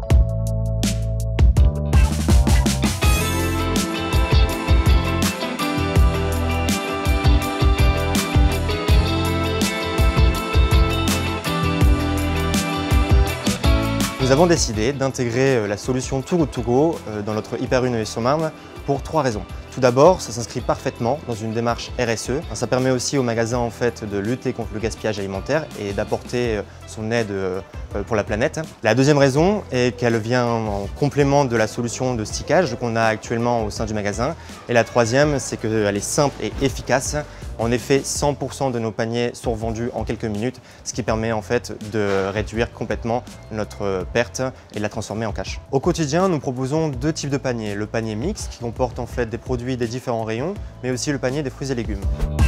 Nous avons décidé d'intégrer la solution Too Good To Go dans notre Hyper U Neuilly-sur-Marne pour 3 raisons. Tout d'abord, ça s'inscrit parfaitement dans une démarche RSE. Ça permet aussi aux magasins en fait, de lutter contre le gaspillage alimentaire et d'apporter son aide pour la planète. La deuxième raison est qu'elle vient en complément de la solution de stickage qu'on a actuellement au sein du magasin. Et la troisième, c'est qu'elle est simple et efficace. En effet, 100% de nos paniers sont revendus en quelques minutes, ce qui permet en fait de réduire complètement notre perte et de la transformer en cash. Au quotidien, nous proposons 2 types de paniers. Le panier mix qui comporte en fait des produits des différents rayons, mais aussi le panier des fruits et légumes.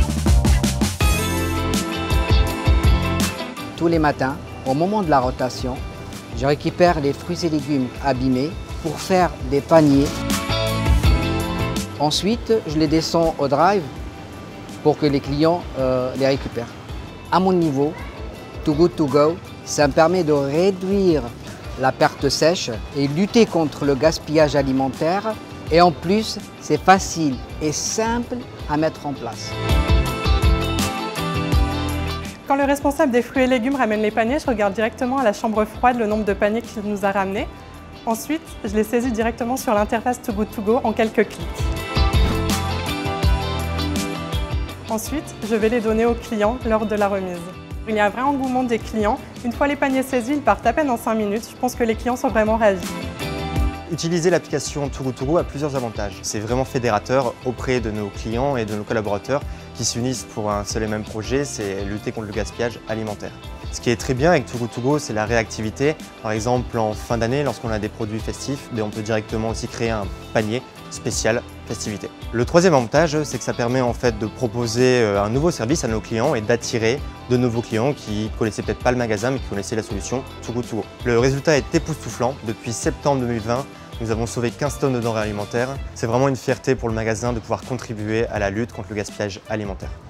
Tous les matins, au moment de la rotation, je récupère les fruits et légumes abîmés pour faire des paniers. Ensuite, je les descends au drive pour que les clients les récupèrent. À mon niveau, Too Good To Go, ça me permet de réduire la perte sèche et lutter contre le gaspillage alimentaire. Et en plus, c'est facile et simple à mettre en place. Quand le responsable des fruits et légumes ramène les paniers, je regarde directement à la chambre froide le nombre de paniers qu'il nous a ramenés. Ensuite, je les saisis directement sur l'interface Too Good To Go en quelques clics. Ensuite, je vais les donner aux clients lors de la remise. Il y a un vrai engouement des clients. Une fois les paniers saisis, ils partent à peine en 5 minutes. Je pense que les clients sont vraiment ravis. Utiliser l'application Too Good To Go a plusieurs avantages. C'est vraiment fédérateur auprès de nos clients et de nos collaborateurs qui s'unissent pour un seul et même projet, c'est lutter contre le gaspillage alimentaire. Ce qui est très bien avec Too Good To Go, c'est la réactivité. Par exemple, en fin d'année, lorsqu'on a des produits festifs, on peut directement aussi créer un panier spécial festivité. Le troisième avantage, c'est que ça permet en fait de proposer un nouveau service à nos clients et d'attirer de nouveaux clients qui ne connaissaient peut-être pas le magasin mais qui connaissaient la solution Too Good To Go. Le résultat est époustouflant. Depuis septembre 2020, nous avons sauvé 15 tonnes de denrées alimentaires. C'est vraiment une fierté pour le magasin de pouvoir contribuer à la lutte contre le gaspillage alimentaire.